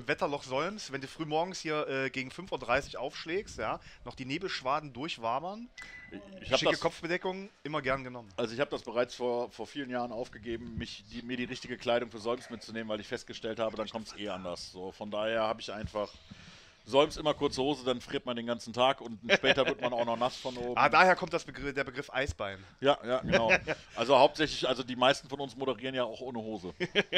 Wetterloch Solms, wenn du früh morgens hier gegen 5:30 Uhr aufschlägst, ja, noch die Nebelschwaden durchwabern. Ich habe Schicke das, Kopfbedeckung, immer gern genommen. also ich habe das bereits vor vielen Jahren aufgegeben, mir die richtige Kleidung für Solms mitzunehmen, weil ich festgestellt habe, dann kommt es eh anders. So, von daher habe ich einfach Solms immer kurze Hose, dann friert man den ganzen Tag und später wird man auch noch nass von oben. Daher kommt der Begriff Eisbein. Ja, genau. Also hauptsächlich, also die meisten von uns moderieren ja auch ohne Hose.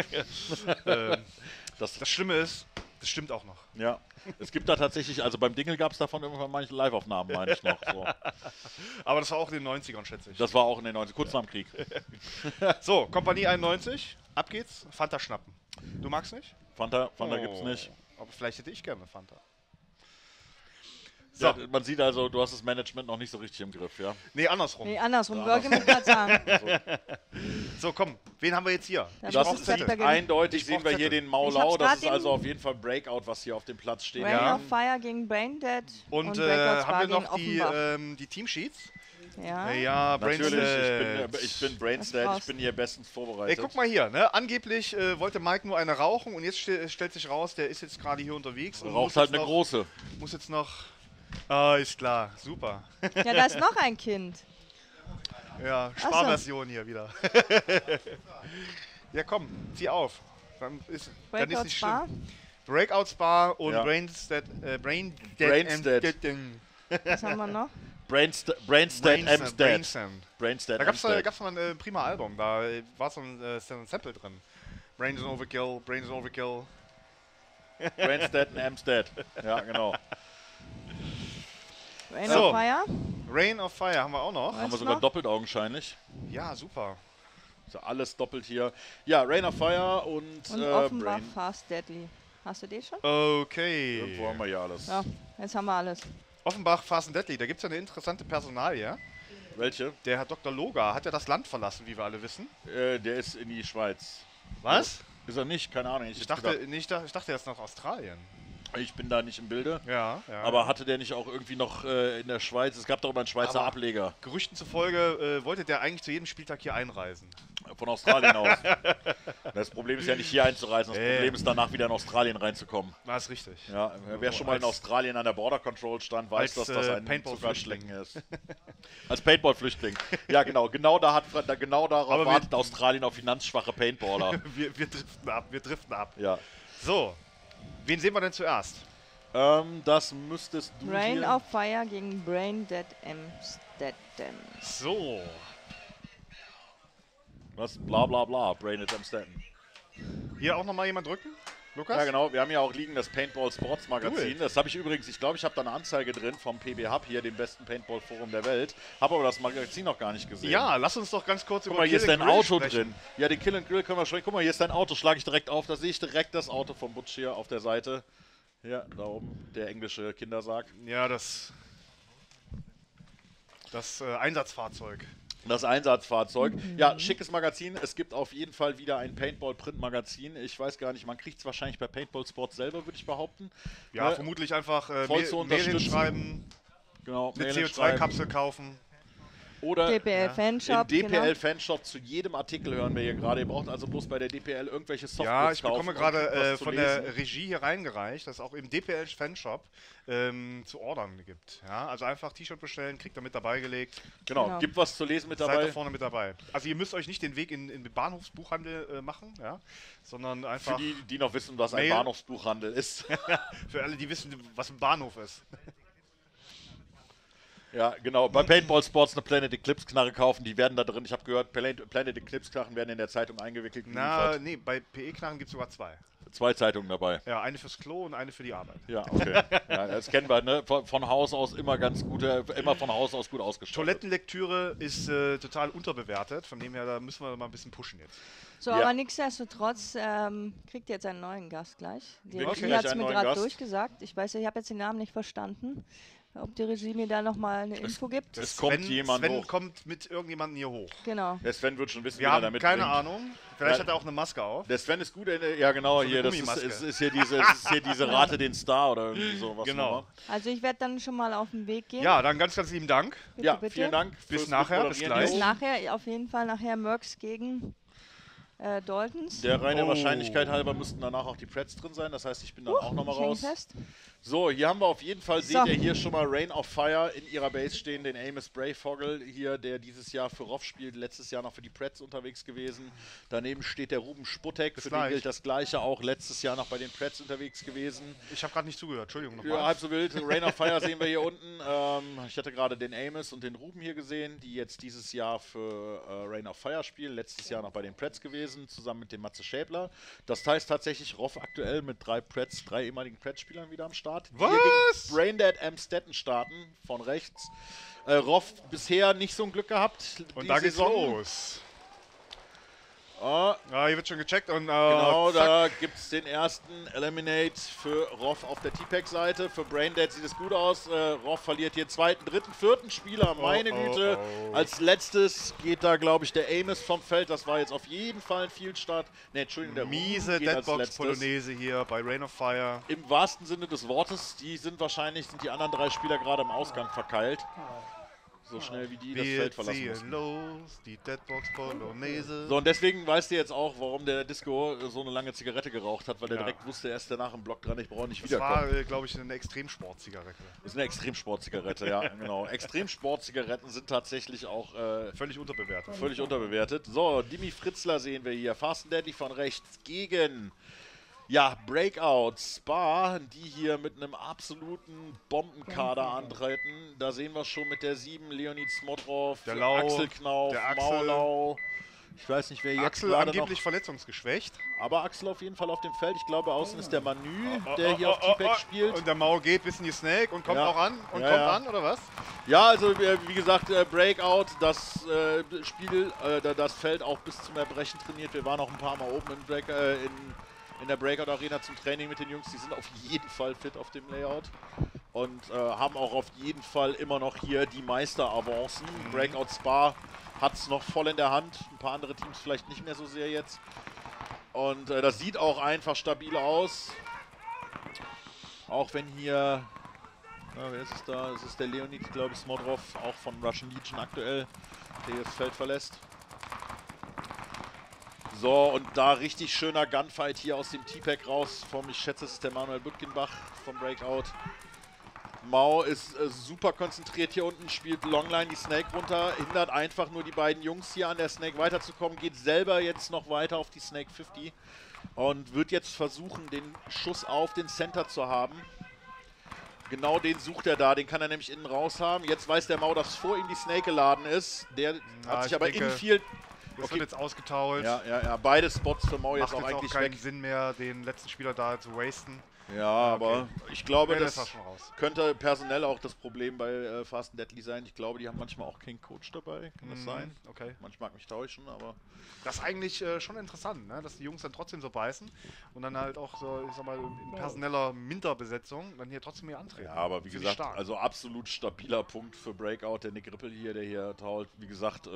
Das Schlimme ist, das stimmt auch noch. Ja, es gibt da tatsächlich, also beim Dingle gab es davon irgendwann manche Live-Aufnahmen, meine ich noch. So. Aber das war auch in den 90ern, schätze ich. Das war auch in den 90ern, kurz nach dem Krieg. So, Kompanie 91, ab geht's, Fanta schnappen. Du magst nicht? Fanta gibt's nicht. Aber vielleicht hätte ich gerne Fanta. So. Ja, man sieht also, du hast das Management noch nicht so richtig im Griff, ja? Nee, andersrum. wollte ich mir gerade sagen. So, komm, wen haben wir jetzt hier? Das Das brauch ist Zettel. Zettel. eindeutig, Ich sehen brauch wir hier Zettel. den Ich Maulau. hab's Das grad ist den- also auf jeden Fall Breakout, was hier auf dem Platz steht. Rain Ja. of Fire gegen Braindead Und Breakout Spa haben wir gegen noch Offenbach. die Teamsheets? Ja. Ja, Natürlich, Braindead. ich bin Brainstead, ich bin hier bestens Ey, vorbereitet. guck mal hier, ne? Angeblich wollte Mike nur eine rauchen und jetzt stellt sich raus, der ist jetzt gerade hier unterwegs. Und Raucht muss halt jetzt eine noch, große. Muss jetzt noch. Ah, ist klar, super. Ja, da ist noch ein Kind. Ja, so. Sparversion hier wieder. Ja, komm, zieh auf. Dann ist Breakout nicht Spa. schlimm. Breakout Spa und Ja. Brainstead. Brainstead. Was haben wir noch? Brainstead, Amstead. Brainstead, Da gab's Amstead. mal ein prima Album, da war so ein Sample drin. Brains and Overkill, Brains and Overkill. Brainstead und Amstead. Ja, genau. Rain So. of Fire. Rain of Fire haben wir auch noch. Was? Haben wir sogar noch? doppelt augenscheinlich. Ja, super. So alles doppelt hier. Ja, Rain of Fire und, Und Offenbach Brain. Fast Deadly. Hast du die schon? Okay. Irgendwo haben wir hier alles. Ja, jetzt haben wir alles. Offenbach, Fast and Deadly, da gibt es ja eine interessante Personalie. Welche? Der Herr Dr. Loga hat ja das Land verlassen, wie wir alle wissen. Der ist in die Schweiz. Was? Ist er nicht? Keine Ahnung. Ich dachte, ich dachte, er ist nach Australien. Ich bin da nicht im Bilde. Ja. Aber hatte der nicht auch irgendwie noch in der Schweiz? Es gab doch immer einen Schweizer Aber- Ableger Gerüchten zufolge wollte der eigentlich zu jedem Spieltag hier einreisen. von Australien aus. Das Problem ist ja nicht hier einzureisen, das Nee. Problem ist danach wieder in Australien reinzukommen. War es richtig. Ja, wer schon mal in als- Australien an der Border Control stand, weiß, als, dass das ein Paintball-Flüchtling. Zuckerschlecken ist. Als Paintball-Flüchtling. Ja, genau. Genau darauf Aber wartet Australien auf finanzschwache Paintballer. Wir driften ab. Ja. So, wen sehen wir denn zuerst? Das müsstest du Rain hier... of Fire gegen Braindead Amsterdam. So, Was? Bla bla bla. Brain at Amstetten. hier auch nochmal jemand drücken? Lukas? Ja, genau. Wir haben ja auch liegen das Paintball Sports Magazin. Cool. Das habe ich übrigens, ich glaube, ich habe da eine Anzeige drin vom PB Hub hier, dem besten Paintball Forum der Welt. Habe aber das Magazin noch gar nicht gesehen. Ja, lass uns doch ganz kurz Guck über mal, hier ist Kill dein and Grill Auto sprechen. drin. Ja, den Kill and Grill können wir schon. Guck mal, hier ist dein Auto. Schlage ich direkt auf. Da sehe ich direkt das Auto vom Butch hier auf der Seite. Ja, da oben. Der englische Kindersarg. Ja, das Einsatzfahrzeug. Das Einsatzfahrzeug. Ja, schickes Magazin. Es gibt auf jeden Fall wieder ein Paintball-Print-Magazin. Ich weiß gar nicht, man kriegt es wahrscheinlich bei Paintball Sports selber, würde ich behaupten. Ja, Ne? vermutlich einfach voll zu Mail unterstützen. hinschreiben, Genau. eine Mail hinschreiben. CO2-Kapsel kaufen. Oder DPL Ja. Fanshop. im genau. DPL-Fanshop zu jedem Artikel hören wir hier gerade. Ihr braucht also bloß bei der DPL irgendwelche Software Ja, ich kaufen, bekomme um gerade was zu von lesen. der Regie hier reingereicht, dass es auch im DPL-Fanshop zu ordern gibt. Ja, also einfach T-Shirt bestellen, kriegt ihr mit dabei gelegt, Genau, Genau. gibt was zu lesen mit seid dabei. da vorne mit dabei. Also ihr müsst euch nicht den Weg in den Bahnhofsbuchhandel machen, ja, sondern Für einfach die, die noch wissen, was ein Mail. Bahnhofsbuchhandel ist. für alle, die wissen, was ein Bahnhof ist. Ja, genau. Bei Paintball Sports eine Planet Eclipse Knarre kaufen. Die werden da drin, ich habe gehört, Planet Eclipse Knarren werden in der Zeitung eingewickelt. Na, geliefert. nee, bei PE-Knarren gibt es sogar zwei. 2 Zeitungen dabei. Ja, eine fürs Klo und eine für die Arbeit. Ja, okay. Ja, das kennen wir, ne? Von Haus aus immer ganz gut, immer von Haus aus gut ausgestattet. Toilettenlektüre ist total unterbewertet, von dem her, da müssen wir mal ein bisschen pushen jetzt. So, Ja. aber nichtsdestotrotz kriegt ihr jetzt einen neuen Gast gleich. Die Wir kriegen Regie gleich hat es einen mir neuen gerade Gast. durchgesagt. Ich weiß, ich habe jetzt den Namen nicht verstanden. Ob die Regie mir da nochmal eine Info gibt. Es kommt jemand Sven hoch. kommt mit irgendjemandem hier hoch. Genau. Der Sven wird schon wissen, Wir wie er haben damit keine bringt. Ahnung. Vielleicht Ja. hat er auch eine Maske auf. Der Sven ist gut, ja genau, So eine hier, das Gummimaske. ist hier diese Rate den Star oder irgendwie sowas. Genau. Also ich werde dann schon mal auf den Weg gehen. Ja, dann ganz, ganz lieben Dank. Bitte, Ja, bitte. vielen Dank. Bis fürs nachher, Mitmoderieren bis hier gleich. Bis oben. nachher, auf jeden Fall nachher Mercs gegen Daltons. Der reine Wahrscheinlichkeit halber müssten danach auch die Preds drin sein. Das heißt, ich bin dann auch nochmal Ich häng raus. fest. So, hier haben wir auf jeden Fall, So. seht ihr hier schon mal Rain of Fire in ihrer Base stehen, den Amos Brayvogel hier, der dieses Jahr für Roff spielt, letztes Jahr noch für die Preds unterwegs gewesen. Daneben steht der Ruben Sputtek, für den gilt das Gleiche, auch letztes Jahr noch bei den Preds unterwegs gewesen. Ich habe gerade nicht zugehört, Entschuldigung nochmal. Ja, halb so wild. Rain of Fire sehen wir hier unten. Ich hatte gerade den Amos und den Ruben hier gesehen, die jetzt dieses Jahr für Rain of Fire spielen, letztes Jahr noch bei den Preds gewesen, zusammen mit dem Matze Schäbler. Das heißt tatsächlich Roff aktuell mit drei ehemaligen Preds-Spielern wieder am Start. Was? Braindead Amstetten starten, von rechts. Roff bisher nicht so ein Glück gehabt. Und die da geht's Saison. los. Ah, Ja, hier wird schon gecheckt und genau, zack. da gibt es den ersten Eliminate für Roff auf der T-Pack-Seite. Für Braindead sieht es gut aus. Roff verliert hier zweiten, dritten, vierten Spieler. Meine Güte. Als letztes geht da, glaube ich, der Amos vom Feld. Das war jetzt auf jeden Fall ein Fieldstart. Ne, Entschuldigung, der Miese Ruben geht als Deadbox-Polonaise hier bei Rain of Fire. Im wahrsten Sinne des Wortes, sind die anderen drei Spieler gerade im Ausgang verkeilt. So schnell wie die das Wir Feld verlassen ziehen mussten. los, die Deadbox-Polonaise. So, und deswegen weißt du jetzt auch, warum der Disco so eine lange Zigarette geraucht hat, weil der Ja. direkt wusste, er ist danach im Block dran, ich brauche nicht Das war, wiederkommen. glaube ich, eine Extremsport-Zigarette. Das ist eine Extremsportzigarette, ja, genau. Extremsportzigaretten sind tatsächlich auch Völlig unterbewertet. völlig unterbewertet. So, Dimi Fritzler sehen wir hier. Fast and Deadly von rechts gegen, ja, Breakout Spa, die hier mit einem absoluten Bombenkader antreten. Da sehen wir schon mit der 7 Leonid Smodrov, Der Lau, Axel Knauf, der Axel. Maulau. Ich weiß nicht, wer jetzt Axel gerade angeblich noch... verletzungsgeschwächt. Aber Axel auf jeden Fall auf dem Feld. Ich glaube, außen ist der Manü, der hier auf T-Pack spielt. Und der Mau geht bis in die Snake und kommt Ja. auch an. Und Ja, kommt ja. an, oder was? Ja, also wie gesagt, Breakout, das Spiel, das Feld auch bis zum Erbrechen trainiert. Wir waren auch ein paar Mal oben in der Breakout Arena zum Training mit den Jungs. Die sind auf jeden Fall fit auf dem Layout und haben auch auf jeden Fall immer noch hier die Meisteravancen. Breakout Spa hat es noch voll in der Hand. Ein paar andere Teams vielleicht nicht mehr so sehr jetzt. Und das sieht auch einfach stabil aus. Auch wenn hier... wer ist es da? Es ist der Leonid, glaube ich, Smodrov, auch von Russian Legion aktuell, der hier das Feld verlässt. So, und da richtig schöner Gunfight hier aus dem T-Pack raus. Ich schätze, es ist der Manuel Bütgenbach vom Breakout. Mau ist super konzentriert hier unten, spielt Longline die Snake runter, hindert einfach nur die beiden Jungs hier an der Snake weiterzukommen, geht selber jetzt noch weiter auf die Snake 50 und wird jetzt versuchen, den Schuss auf den Center zu haben. Genau den sucht er da, den kann er nämlich innen raus haben. Jetzt weiß der Mau, dass vor ihm die Snake geladen ist. Der hat sich ich aber denke, infield... Das Okay. wird jetzt ausgetauscht. Ja, beide Spots für Mau jetzt Macht auch jetzt eigentlich auch keinen weg. Sinn mehr, den letzten Spieler da zu wasten. Ja, aber ich glaube, Nee, das war das schon raus. könnte personell auch das Problem bei Fast and Deadly sein. Ich glaube, die haben manchmal auch keinen Coach dabei. Kann das sein? Okay. Manchmal mag mich täuschen, aber... Das ist eigentlich schon interessant, ne? Dass die Jungs dann trotzdem so beißen und dann halt auch so, ich sag mal, in personeller Minderbesetzung dann hier trotzdem hier antreten. Ja, aber wie Finde ich gesagt, stark. also absolut stabiler Punkt für Breakout. Der Nick Rippel hier, der hier tault, wie gesagt,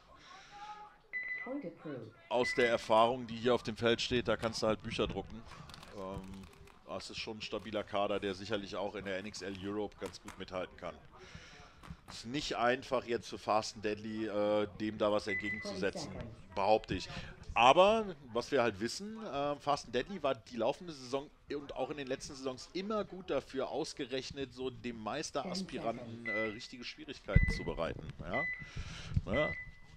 aus der Erfahrung, die hier auf dem Feld steht, da kannst du halt Bücher drucken. Das ist schon ein stabiler Kader, der sicherlich auch in der NXL Europe ganz gut mithalten kann. Ist nicht einfach jetzt für Fast and Deadly, dem da was entgegenzusetzen, behaupte ich. Aber, was wir halt wissen, Fast and Deadly war die laufende Saison und auch in den letzten Saisons immer gut dafür, ausgerechnet so dem Meisteraspiranten richtige Schwierigkeiten zu bereiten. Ja?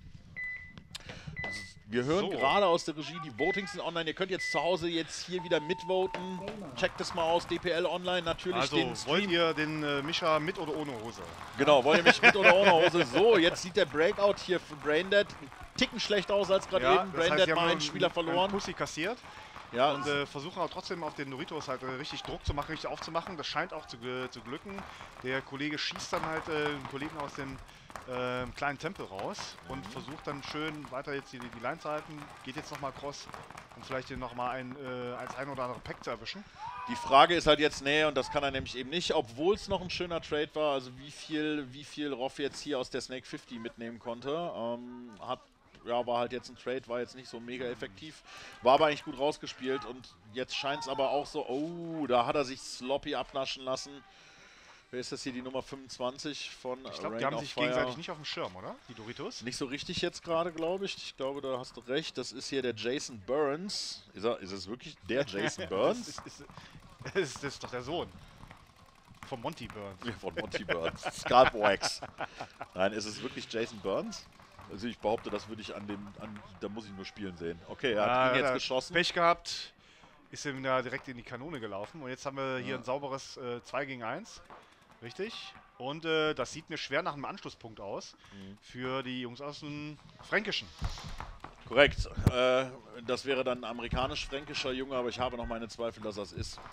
Wir hören So. gerade aus der Regie, die Votings sind online. Ihr könnt jetzt zu Hause jetzt hier wieder mitvoten. Checkt das mal aus, DPL Online, natürlich Also, den Stream. wollt ihr den Mischa mit oder ohne Hose? Genau, wollt ihr mich mit oder ohne Hose? So, jetzt sieht der Breakout hier für Braindead einen Ticken schlecht aus als gerade eben. Braindead sie haben mal nur einen Spieler verloren. Pussy kassiert Ja, und versuchen aber trotzdem auf den Doritos halt richtig Druck zu machen, richtig aufzumachen. Das scheint auch zu glücken. Der Kollege schießt dann halt einen Kollegen aus dem kleinen Tempel raus und versucht dann schön weiter jetzt die Line zu halten. Geht jetzt nochmal cross, um vielleicht hier nochmal ein oder andere Pack zu erwischen. die Frage ist halt jetzt, nee, und das kann er nämlich eben nicht, obwohl es noch ein schöner Trade war, also wie viel Roff jetzt hier aus der Snake 50 mitnehmen konnte. War halt jetzt ein Trade, war jetzt nicht so mega effektiv, war aber eigentlich gut rausgespielt und jetzt scheint es aber auch so, oh, da hat er sich sloppy abnaschen lassen. Wer ist das hier, die Nummer 25 von Ich glaube, die Rain haben of sich Fire? gegenseitig nicht auf dem Schirm, oder? Die Doritos? Nicht so richtig jetzt gerade, glaube ich. Ich glaube, da hast du recht. Das ist hier der Jason Burns. Ist es wirklich der Jason Burns? Das ist doch der Sohn. Von Monty Burns. Ja, von Monty Burns. Scalp Wax. Nein, ist es wirklich Jason Burns? Also ich behaupte, das würde ich da muss ich nur spielen sehen. Okay, er hat ihn jetzt geschossen. Pech gehabt, ist ihm da direkt in die Kanone gelaufen. Und jetzt haben wir hier ein sauberes 2 gegen 1. Richtig. Und das sieht mir schwer nach einem Anschlusspunkt aus für die Jungs aus dem Fränkischen. Korrekt. Das wäre dann ein amerikanisch-fränkischer Junge, aber ich habe noch meine Zweifel, dass das ist.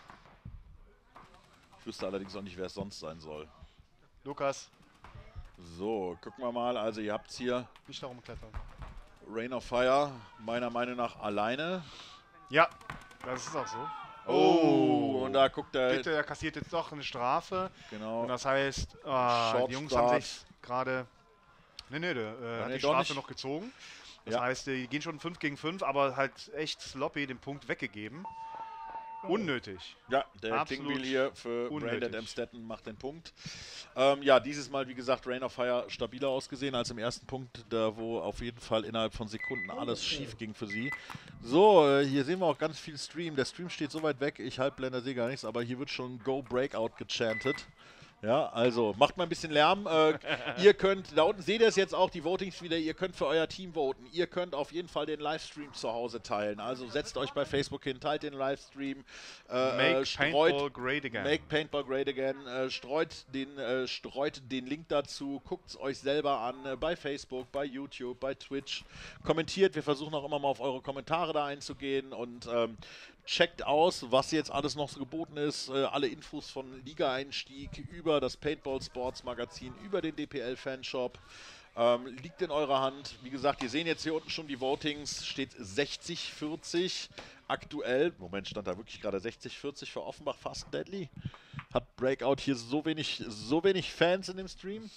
Ich wüsste allerdings auch nicht, wer es sonst sein soll. Lukas. So, gucken wir mal. Also ihr habt hier Nicht darum klettern. Rain of Fire, meiner Meinung nach alleine. Ja, das ist auch so. Oh, und da guckt er. Bitte, er kassiert jetzt doch eine Strafe. Genau. Und das heißt, die Jungs haben sich gerade... Nee, der hat die Strafe noch gezogen. Das heißt, die gehen schon 5 gegen 5, aber halt echt sloppy den Punkt weggegeben. Unnötig. Ja, der Klingbeil hier für Brandon Amstetten macht den Punkt. Ja, dieses Mal, wie gesagt, Rain of Fire stabiler ausgesehen als im ersten Punkt, da wo auf jeden Fall innerhalb von Sekunden alles schief ging für sie. So, hier sehen wir auch ganz viel Stream. Der Stream steht so weit weg, ich Halbblender sehe gar nichts, aber hier wird schon Go Breakout gechantet. Ja, also macht mal ein bisschen Lärm. Ihr könnt, da unten seht ihr es jetzt auch, die Votings wieder, ihr könnt für euer Team voten. Ihr könnt auf jeden Fall den Livestream zu Hause teilen. Also setzt euch bei Facebook hin, teilt den Livestream. Make Paintball great again. Make Paintball great again. Streut den Link dazu, guckt es euch selber an bei Facebook, bei YouTube, bei Twitch. Kommentiert, wir versuchen auch immer mal auf eure Kommentare da einzugehen und checkt aus, was jetzt alles noch so geboten ist. Alle Infos von Liga-Einstieg über das Paintball Sports Magazin, über den DPL Fanshop. Liegt in eurer Hand. Wie gesagt, ihr seht jetzt hier unten schon die Votings. Steht 60-40 aktuell. Moment, stand da wirklich gerade 60-40 für Offenbach Fast and Deadly? Hat Breakout hier so wenig Fans in dem Stream?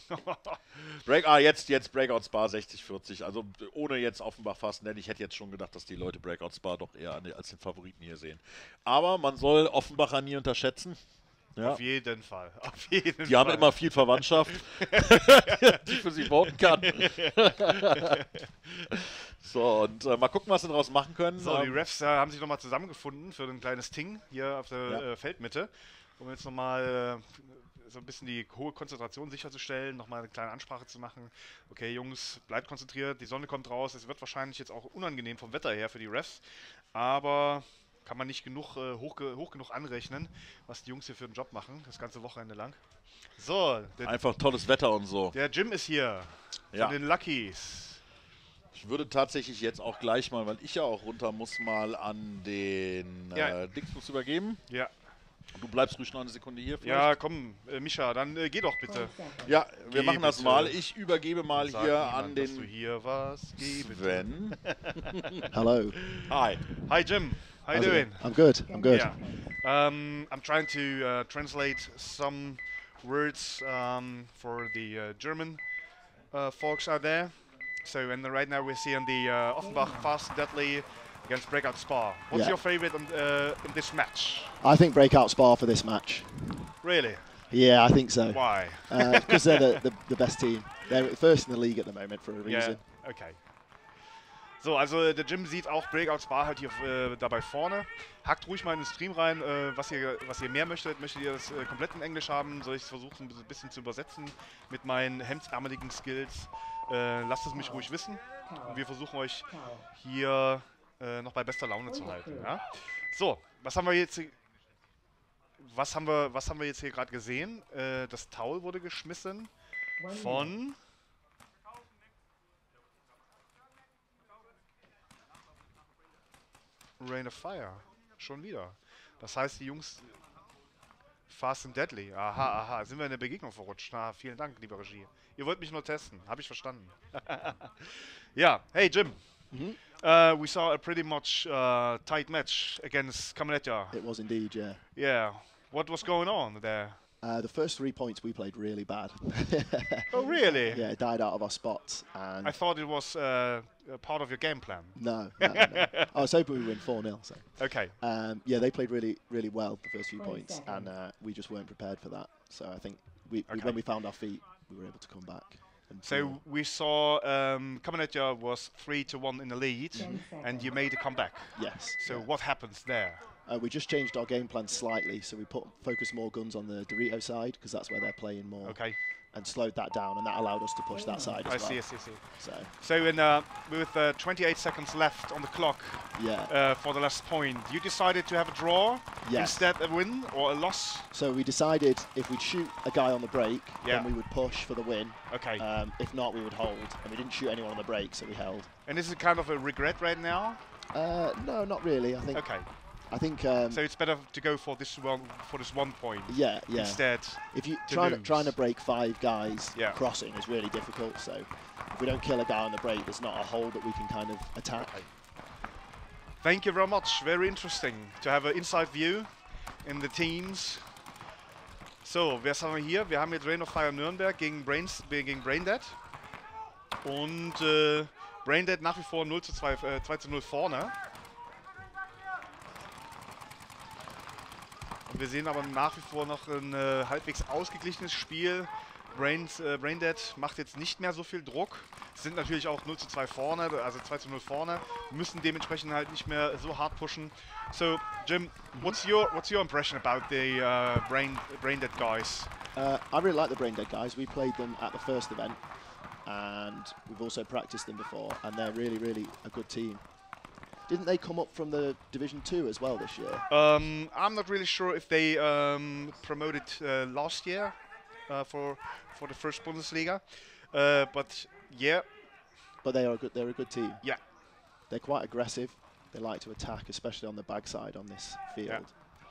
Jetzt Breakout Spa 60-40. Also ohne jetzt Offenbach Fast and Deadly. Ich hätte jetzt schon gedacht, dass die Leute Breakout Spa doch eher als den Favoriten hier sehen. Aber man soll Offenbacher nie unterschätzen. Ja. Auf jeden Fall. Auf jeden Fall. Die haben immer viel Verwandtschaft, die für sie voten kann. So, und mal gucken, was sie daraus machen können. So, die Refs haben sich nochmal zusammengefunden für ein kleines Ting hier auf der Feldmitte, um jetzt nochmal so ein bisschen die hohe Konzentration sicherzustellen, nochmal eine kleine Ansprache zu machen. Okay, Jungs, bleibt konzentriert, die Sonne kommt raus. Es wird wahrscheinlich jetzt auch unangenehm vom Wetter her für die Refs, aber kann man nicht hoch genug anrechnen, was die Jungs hier für einen Job machen, das ganze Wochenende lang. So. Einfach tolles Wetter und so. Der Jim ist hier, von den Luckies. Ich würde tatsächlich jetzt auch gleich mal, weil ich ja auch runter muss, mal an den Dingsbus übergeben. Ja. Du bleibst ruhig noch eine Sekunde hier vielleicht. Ja, komm, Mischa, dann geh doch bitte. Ja, wir machen das mal. Ich übergebe mal hier an den dass du hier warst. Sven. Hello. Hi. Hi, Jim. How you doing? I'm good. I'm good. Yeah. I'm trying to translate some words for the German folks out there. So, and right now we're seeing the Offenbach Fast and Deadly against Breakout Spa. What's your favorite in this match? I think Breakout Spa for this match. Really? Yeah, I think so. Why? Because they're the best team. They're first in the league at the moment for a reason. Yeah. Okay. So, also der Jim sieht auch Breakout Spa halt hier dabei vorne. Hackt ruhig mal in den Stream rein, was ihr mehr möchtet. Möchtet ihr das komplett in Englisch haben? Soll ich es versuchen, ein bisschen zu übersetzen mit meinen hemdsärmeligen Skills? Lasst es mich ruhig wissen. Und wir versuchen euch hier noch bei bester Laune zu halten. Ja? So, was haben wir jetzt hier gerade gesehen? Das Towel wurde geschmissen von Rain of Fire. Schon wieder. Das heißt, die Jungs Fast and Deadly. Aha. Sind wir in der Begegnung verrutscht? Na, vielen Dank, liebe Regie. Ihr wollt mich nur testen. Habe ich verstanden. Ja, hey Jim. We saw a pretty much tight match against Kamenetja. It was indeed, yeah. Yeah. What was going on there? The first 3 points we played really bad. Oh, really? Yeah, it died out of our spots. And I thought it was part of your game plan. No. I was hoping we win 4-0. So. Okay. Yeah, they played really well the first few points, and we just weren't prepared for that. So I think when we found our feet, we were able to come back. And So we saw Kamenetja was 3-1 in the lead, and you made a comeback. yes. So yeah. what happens there? We just changed our game plan slightly, so we focused more guns on the Dorito side because that's where they're playing more. Okay. And slowed that down, and that allowed us to push that side as well. I see. So So with 28 seconds left on the clock yeah. for the last point, you decided to have a draw Yes. instead a win or a loss? So we decided if we'd shoot a guy on the break, Yeah. then we would push for the win. Okay. If not, we would hold. And we didn't shoot anyone on the break, so we held. And is it kind of a regret right now? No, not really. I think. Okay. I think. So it's better to go for this 1 point yeah. instead. If you to trying to lose. break 5 guys Yeah. crossing is really difficult. So if we don't kill a guy on the break, there's not a hole that we can kind of attack. Okay. Thank you very much. Very interesting to have an inside view in the teams. So, wer haben wir hier? Wir haben jetzt Rain of Fire Nürnberg gegen Braindead. Und Braindead nach wie vor 2-0 vorne. Und wir sehen aber nach wie vor noch ein halbwegs ausgeglichenes Spiel. Braindead macht jetzt nicht mehr so viel Druck. Sind natürlich auch 0-2 vorne, also 2-0 vorne. Müssen dementsprechend halt nicht mehr so hart pushen. So, Jim, what's your impression about the Braindead guys? I really like the Braindead guys. We played them at the first event, and we've also practiced them before, and they're really, really a good team. Didn't they come up from the Division 2 as well this year? I'm not really sure if they promoted last year for the first Bundesliga, but yeah. But they're a good team. Yeah. They're quite aggressive. They like to attack, especially on the backside on this field. Yeah.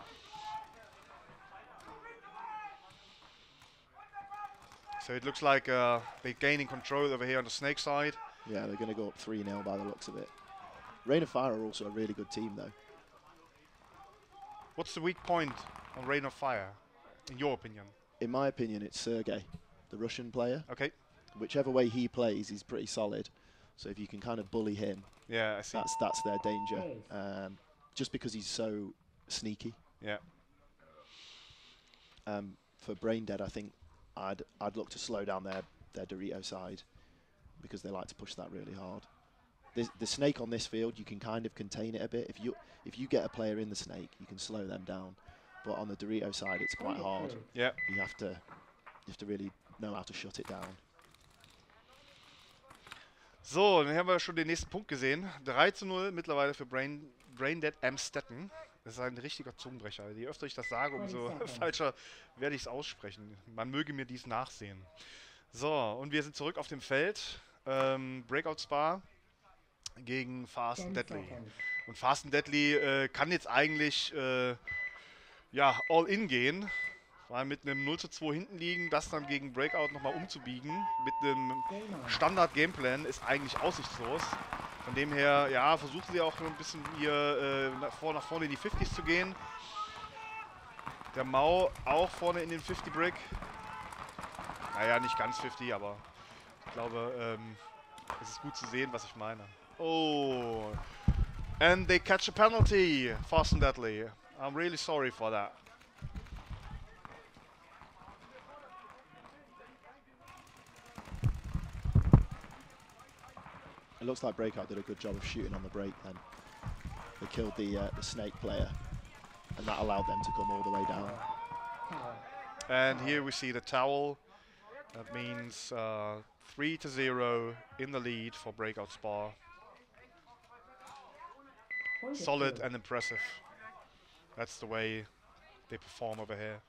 So it looks like they're gaining control over here on the Snake side. Yeah, they're going to go up 3-0 by the looks of it. Rain of Fire are also a really good team, though. What's the weak point on Rain of Fire, in your opinion? In my opinion, it's Sergey, the Russian player. Okay. Whichever way he plays, he's pretty solid. So if you can kind of bully him, Yeah, I see. that's their danger. Just because he's so sneaky. Yeah. For Braindead, I think I'd look to slow down their Dorito side because they like to push that really hard. The Snake on this field, you can kind of contain it a bit. If you get a player in the Snake, you can slow them down. But on the Dorito side, it's quite hard. Yeah. You have to really know how to shut it down. So, dann haben wir schon den nächsten Punkt gesehen. 3-0 mittlerweile für Braindead Amstetten. Das ist ein richtiger Zungenbrecher. Je öfter ich das sage, umso falscher werde ich es aussprechen. Man möge mir dies nachsehen. So, und wir sind zurück auf dem Feld. Breakout Spa gegen Fast and Deadly. Und Fast and Deadly kann jetzt eigentlich ja, all in gehen. Weil mit einem 0-2 hinten liegen, das dann gegen Breakout nochmal umzubiegen, mit einem Standard-Gameplan ist eigentlich aussichtslos. Von dem her, ja, versuchen sie auch ein bisschen hier nach vorne in die 50s zu gehen. Der Mau auch vorne in den 50-Brick. Naja, nicht ganz 50, aber ich glaube, es ist gut zu sehen, was ich meine. Oh, and they catch a penalty, Fast and Deadly. I'm really sorry for that. It looks like Breakout did a good job of shooting on the break then. They killed the Snake player, and that allowed them to come all the way down. And here we see the towel. That means 3-0 in the lead for Breakout Spa. Solid and impressive. That's the way they perform over here.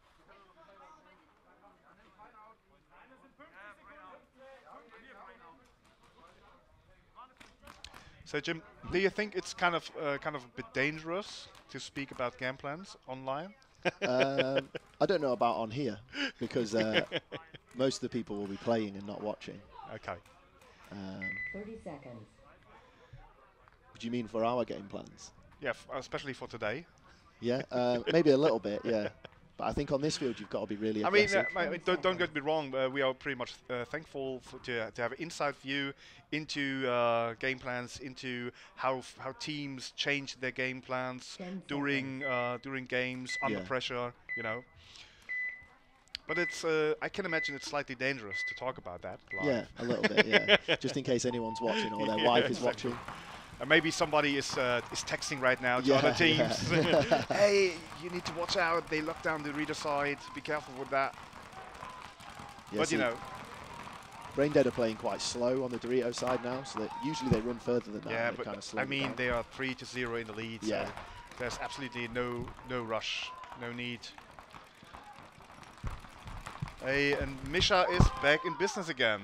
So Jim, do you think it's kind of a bit dangerous to speak about game plans online? I don't know about on here because most of the people will be playing and not watching. Okay. 30 seconds. Do you mean for our game plans? Yeah, especially for today. Yeah, maybe a little bit, yeah. But I think on this field you've got to be really aggressive. I mean, don't get me wrong. We are pretty much thankful to have an inside view into game plans, into how teams change their game plans during games under pressure. You know. But it's I can imagine it's slightly dangerous to talk about that live. Yeah, a little bit. Yeah, just in case anyone's watching or their wife is exactly. watching. And maybe somebody is texting right now to Yeah, other teams. yeah. Hey, you need to watch out. They lock down the reader side. Be careful with that. Yeah, But see, you know, Braindead are playing quite slow on the Dorito side now, so that usually they run further than that. yeah. and they kind of But slow I it mean, down. they are 3-0 in the lead. Yeah. So there's absolutely no rush, no need. Hey, and Misha is back in business again.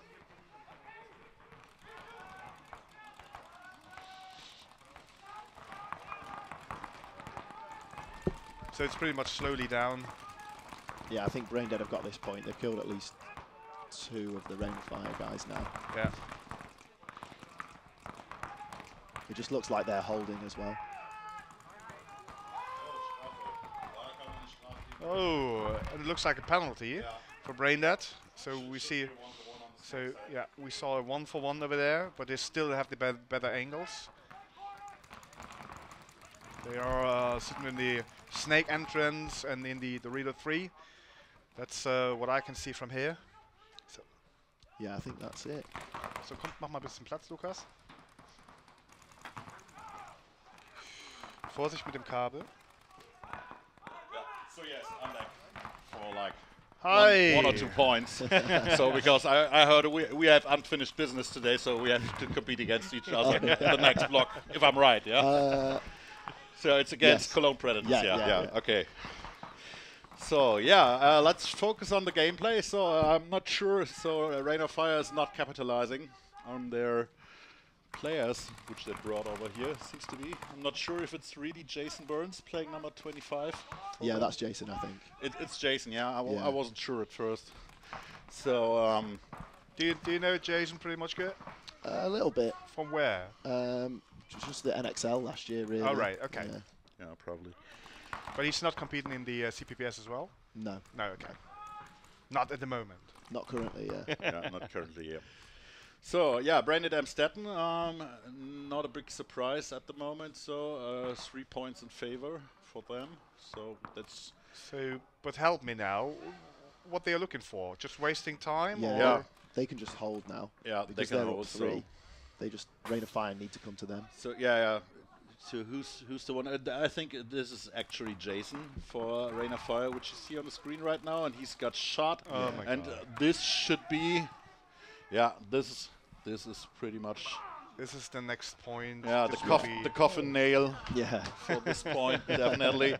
So it's pretty much slowly down. Yeah, I think Braindead have got this point. They've killed at least 2 of the Rainfire guys now. Yeah. It just looks like they're holding as well. Oh, and it looks like a penalty for Braindead. So we see. So yeah, we saw a 1-for-1 over there, but they still have the better angles. They are sitting in the snake entrance and in the Dorito 3. That's what I can see from here. So, Yeah, I think that's it. so komm, mach mal ein bisschen Platz, Lukas. Vorsicht mit dem Kabel. So yes, I'm back for like Hi. one or 2 points. So because I heard we have unfinished business today, so we have to compete against each other in the next block, if I'm right, yeah? So it's against Yes. Cologne Predators, Yeah, yeah, yeah. okay. So yeah, let's focus on the gameplay. So I'm not sure, so Rain of Fire is not capitalizing on their players, which they brought over here, seems to be. I'm not sure if it's really Jason Burns playing number 25. Yeah, that's Jason, I think. It's Jason, yeah. Yeah. I wasn't sure at first. So, Do you know Jason pretty much good? A little bit. From where? Just the NXL last year, really. Oh, right, okay. Yeah. yeah, probably. But he's not competing in the CPPS as well? No, No, okay. Not at the moment. not currently, yeah. Yeah, not currently, yeah. So, yeah, Branded Amstetten, not a big surprise at the moment. So, 3 points in favor for them. So, that's... So, but help me now. What they are looking for? Just wasting time? Yeah, Or Yeah. they can just hold now. Yeah, they because can they're hold, up 3. so- They just, Rain of Fire need to come to them. So, yeah. So, who's the one? I think this is actually Jason for Rain of Fire, which you see on the screen right now, and he's got shot. Oh my and God. This should be... Yeah, this is pretty much... This is the next point. Yeah, This will be- the coffin nail Yeah. for this point, definitely.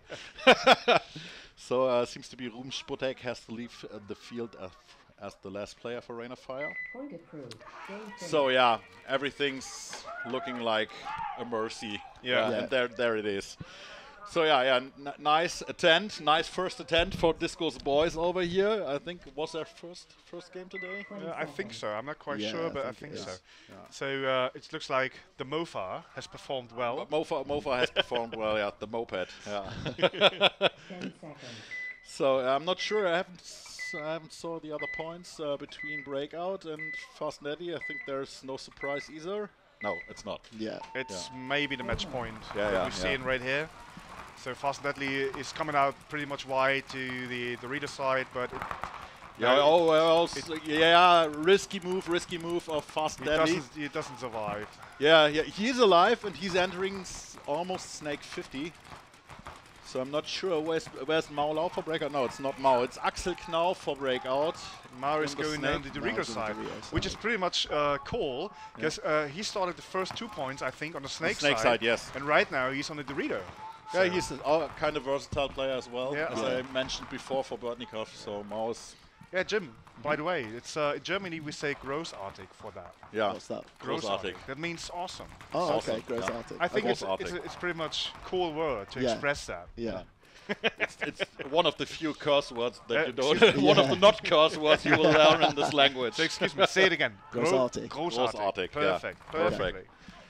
So seems to be Ruhm Sputek has to leave the field as the last player for Rain of Fire. Point approved. Game finished. So yeah, everything's looking like a mercy. Yeah. And there it is. So yeah, nice attempt, nice first attempt for Disco's boys over here. I think was their first game today. 20 I think seconds. so. I'm not quite Yeah, sure, I but I think think it so. is. Yeah. So it looks like the Mofa has performed well. Mofa has performed well. Yeah, the moped. Yeah. 10 seconds. So I'm not sure. I haven't saw the other points between Breakout and Fastnetty. I think there's no surprise either. No, it's not. Yeah. It's maybe the match point Yeah, that yeah, we're seeing right here. So Fast Deadly is coming out pretty much wide to the reader side, but Yeah. Oh well. Yeah. Risky move of Fastnetty. he doesn't survive. Yeah. He's alive and he's entering almost Snake 50. So I'm not sure where's Mao Lau for Breakout. No, it's not Mao. It's Axel Knauf for Breakout. Mao is On the going snake. down the reader Mao's on the side, Dorito which is side. pretty much cool because he started the first 2 points, I think, on the snake, Snake side, yes. And right now he's on the Dorito. Yeah, he's a kind of versatile player as well, Yeah. as Yeah. I mentioned before for Bortnikov. So Mao is, Yeah, Jim. By the way, it's in Germany we say großartig for that. yeah. What's that? Großartig. That means awesome. Oh, Awesome, okay. Gross yeah. Arctic. I think Okay. it's pretty much cool word to Yeah. express that. Yeah. It's one of the few curse words that you excuse don't. me. One of Yeah. the not curse words you will learn in this language. So excuse me, say it again. Großartig. Großartig. Großartig, yeah. Perfect. Perfect. Perfectly.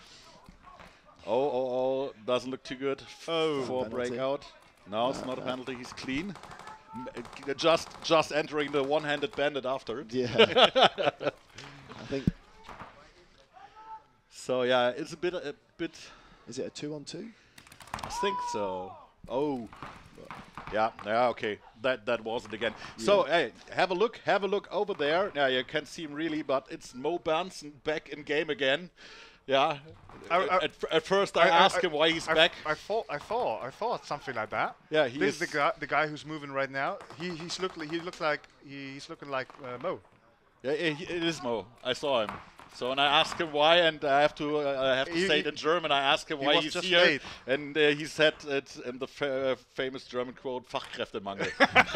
Oh, doesn't look too good Oh. for Penalty. Breakout. No, it's not a penalty. He's clean. Just entering the one-handed bandit after it. Yeah. I think, So yeah, it's a bit. is it a 2-on-2? I think so. Oh, Yeah, okay. That was it again. So, hey, have a look over there. Yeah, you can't see him really, but it's Mo Bernson back in game again. Yeah. At first I asked him why he's back. I thought something like that. Yeah, this is the guy who's moving right now. He's looking like Mo. Yeah, it is Mo. I saw him. So, and I asked him why, and I have to say it in German. I asked him why he's here, late. and he said it in the famous German quote, Fachkräftemangel.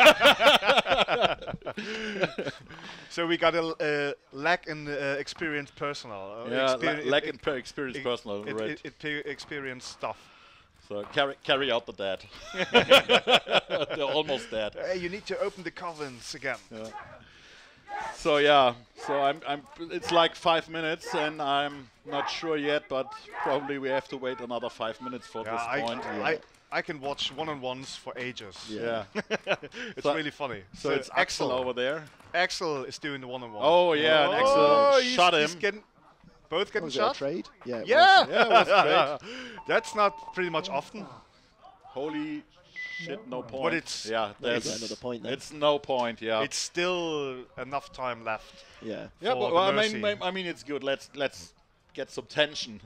So we got a lack in experienced personnel. Lack in experienced personnel, right. Experienced stuff. So carry out the dead. They're almost dead. Hey, you need to open the covens again. Yeah. So yeah, I'm it's like 5 minutes, and I'm not sure yet, but probably we have to wait another 5 minutes for this point. I can watch one-on-ones for ages. Yeah. It's really funny. So it's Axel over there. Axel is doing the one-on-one. Oh yeah, and Axel shot him. Both getting Was it a shot? trade? Yeah. It Yeah! was. Yeah, it was great. That's not pretty much often. Holy shit, no point. But it's There's another point then. It's no point, yeah. it's still enough time left. Yeah. Yeah, for but well, the mercy. I mean, it's good. Let's get some tension.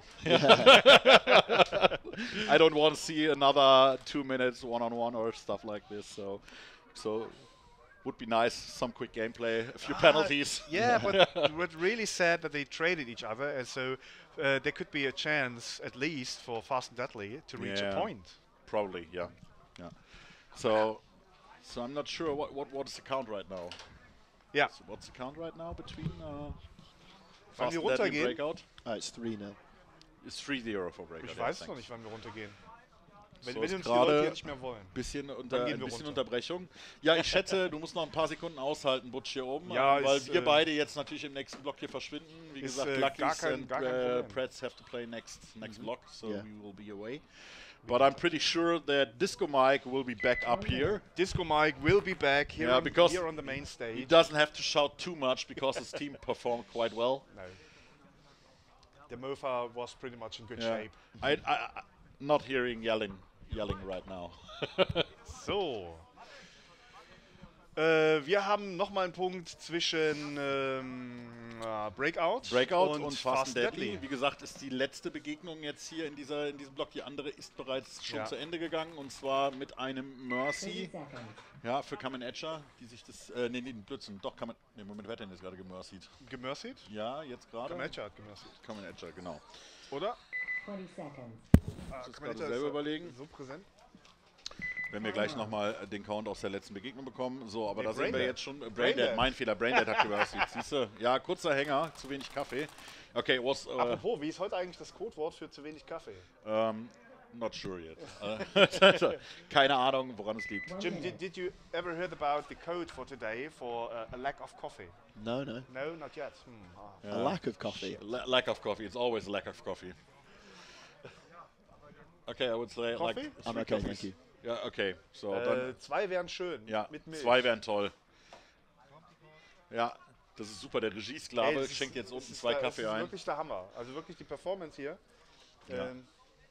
I don't want to see another 2 minutes one-on-one or stuff like this. So would be nice. Some quick gameplay, a few penalties. Yeah, but really sad that they traded each other, and so there could be a chance, at least for Fast and Deadly, to reach a point. Probably, yeah. So I'm not sure what is the count right now. Yeah. So what's the count right now between Wollen Fast wir and Deadly runtergehen? Breakout? It's 3-0. It's 3-0 for Breakout. Ich yeah, weiß thanks. noch nicht, wann wir runtergehen. Wenn So wir ist uns die Leute gerade hier nicht mehr wollen. Bisschen, Dann gehen ein wir bisschen runter. Unterbrechung. Ja, ich schätze, du musst noch ein paar Sekunden aushalten, Butch, hier oben. Ja, weil ist, wir beide jetzt natürlich im nächsten Block hier verschwinden. Wie ist, gesagt, gar Luckies kein and Problem. Preds have to play next block, so Yeah. we will be away. But I'm pretty sure that Disco Mike will be back up here. Disco Mike will be back here, Yeah, because here on the main He stage. doesn't have to shout too much because his team performed quite well. No. The Mofa was pretty much in good Yeah. shape. I not hearing yelling right now. So. Wir haben nochmal einen Punkt zwischen Breakout, Und Fast and Deadly. Wie gesagt, ist die letzte Begegnung jetzt hier in diesem Block. Die andere ist bereits schon zu Ende gegangen, und zwar mit einem 30 Mercy. seconds. Ja, für Kamen Edger, die sich das. Nee, Blödsinn. Doch, Moment, wer hat denn jetzt gerade gemercied? Gemercied? Ja, jetzt gerade. Kamecha hat gemercied. Kamen Edger, genau. Oder? 20 seconds. Das gerade selber überlegen. So präsent. Wenn wir gleich nochmal den Count aus der letzten Begegnung bekommen. So, aber Nee, da sehen wir Braindead. jetzt schon. Braindead. Braindead, mein Fehler. Braindead hat gemercied. Siehst du? Ja, kurzer Hänger, zu wenig Kaffee. Okay, was. Apropos, wie ist heute eigentlich das Codewort für zu wenig Kaffee? Not sure yet. Keine Ahnung, woran es liegt. Jim, did you ever heard about the code for today for a lack of coffee? No. No, not yet. A lack of coffee. Lack of coffee. It's always a lack of coffee. Okay, I would say Coffee? like I'm 3 okay, coffees. thank you. Ja, okay. So, dann, 2 wären schön. ja, Mit Milch. 2 wären toll. Ja, das ist super. Der Regiesklave das schenkt jetzt ist- unten das ist 2 da- Kaffee Das ist ein. wirklich der Hammer. Also wirklich die Performance hier. Ja. Ähm,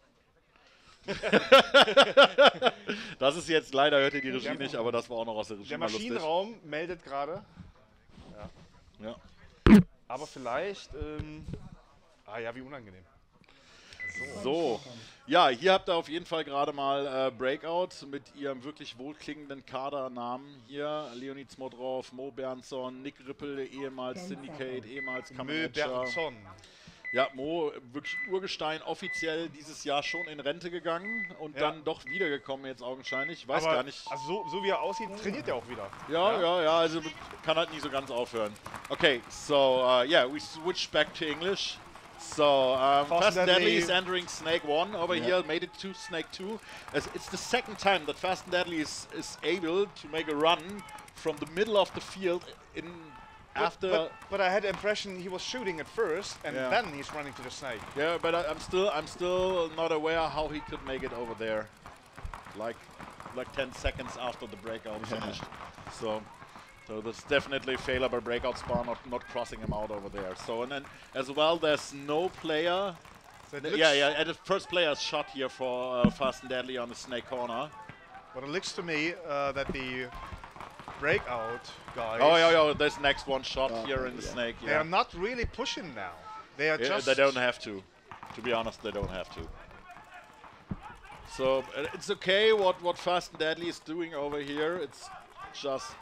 Das ist jetzt, leider hört ihr die Regie Ja. nicht, aber das war auch noch aus der Regie der mal lustig. Maschinenraum meldet gerade. Ja. Aber vielleicht. Ja, wie unangenehm. So, ja, hier habt ihr auf jeden Fall gerade mal Breakout mit ihrem wirklich wohlklingenden Kadernamen hier. Leonid Smodrov, Mo Bernson, Nick Rippel, ehemals Syndicate, ehemals Kamen Mö Edger. Bernson. Ja, Mo, wirklich Urgestein, offiziell dieses Jahr schon in Rente gegangen und Ja. dann doch wiedergekommen jetzt augenscheinlich. Ich weiß Aber gar nicht. Also so wie er aussieht, trainiert er auch wieder. Ja, also kann halt nie so ganz aufhören. Okay, so, yeah, we switch back to English. So, Fast and Deadly is entering Snake 1 over here, made it to Snake 2. It's the second time that Fast and Deadly is able to make a run from the middle of the field in after. But I had the impression he was shooting at first, and Yeah. then he's running to the snake. Yeah, but I'm still not aware how he could make it over there. Like 10 seconds after the breakout finished. So that's definitely a failure by breakout spawn, not crossing him out over there. So, and then as well, there's no player. So it Yeah, looks- and the first player's shot here for Fast and Deadly on the snake corner. But it looks to me that the breakout guys, Oh, yeah, there's next one shot Oh, here in the yeah. snake. they Yeah. are not really pushing now. They are Yeah, just. they don't have to. To be honest, they don't have to. So it's okay what Fast and Deadly is doing over here. It's just,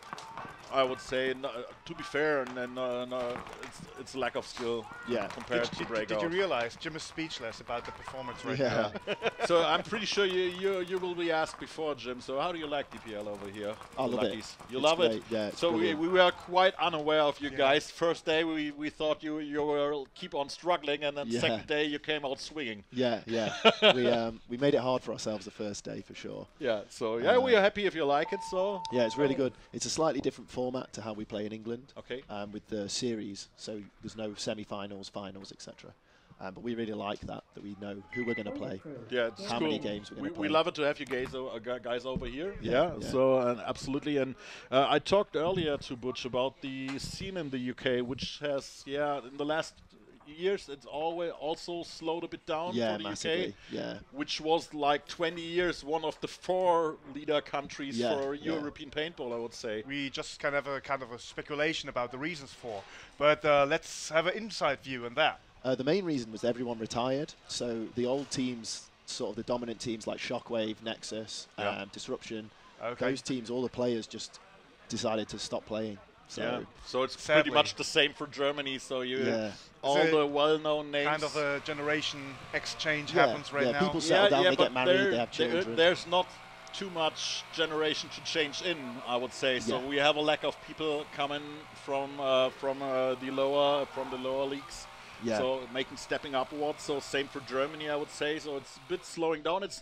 I would say, to be fair, and it's lack of skill Yeah. compared to Did Breakout. you realize Jim is speechless about the performance right Yeah. now? So I'm pretty sure you will be asked before, Jim. So how do you like DPL over here? I the love it. Luckies? You It's love it? great, yeah, it's So we brilliant. were quite unaware of you Yeah. guys. First day we thought you will keep on struggling, and then Yeah. second day you came out swinging. Yeah, yeah. We made it hard for ourselves the first day for sure. Yeah. So yeah, we are happy if you like it. So Yeah, it's really good. It's a slightly different format to how we play in England. Okay. With the series, so there's no semi-finals, finals, etc. But we really like that we know who we're going to play. Yeah, it's How cool. many games we're gonna we play. love it to have you guys over here. Yeah, yeah. So absolutely. And I talked earlier to Butch about the scene in the UK, which has in the last years it's always also slowed a bit down Yeah, for the massively. UK, Yeah, which was like 20 years one of the 4 leader countries Yeah, for yeah. European paintball, I would say. We just kind of a speculation about the reasons for, but let's have an inside view on that. the main reason was everyone retired, so the old teams, sort of the dominant teams like Shockwave, Nexus, Yeah. Disruption, Okay. those teams, all the players just decided to stop playing. So So it's Sadly. pretty much the same for Germany. So yeah, all It's a the well-known names. Kind of a generation exchange Yeah, happens right yeah, now. people settle down, they but get married, they have children. There's not too much generation to change in, I would say. So Yeah. we have a lack of people coming from the lower leagues. Yeah. So stepping upwards. So same for Germany, I would say. So it's a bit slowing down. It's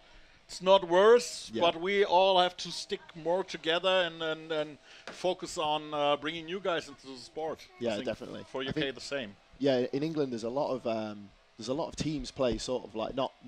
not worse, Yeah. but we all have to stick more together and focus on bringing you guys into the sport. I Yeah, think definitely. For I UK, think- the same. yeah, in England there's a lot of teams play sort of like not